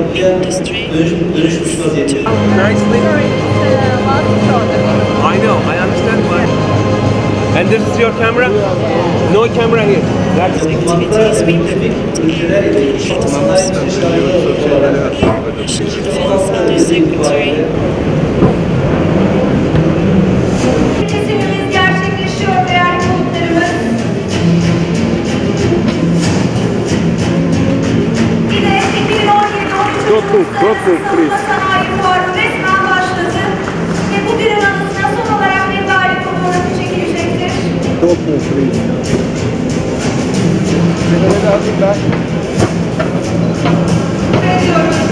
industry dönüşmüş vaziyette. Nicely. I know, I understand why. And this is your camera? No camera here. That's activities we conducted National Defense Undersecretary. Kesimimiz gerçekleşiyor değerli konuklarımız. Bir de 2017-13 Sanayi Fuarı resmen başladı. Ve bugünün anısına son olarak bir galip fotoğrafı çekilecektir. Ve diyoruz.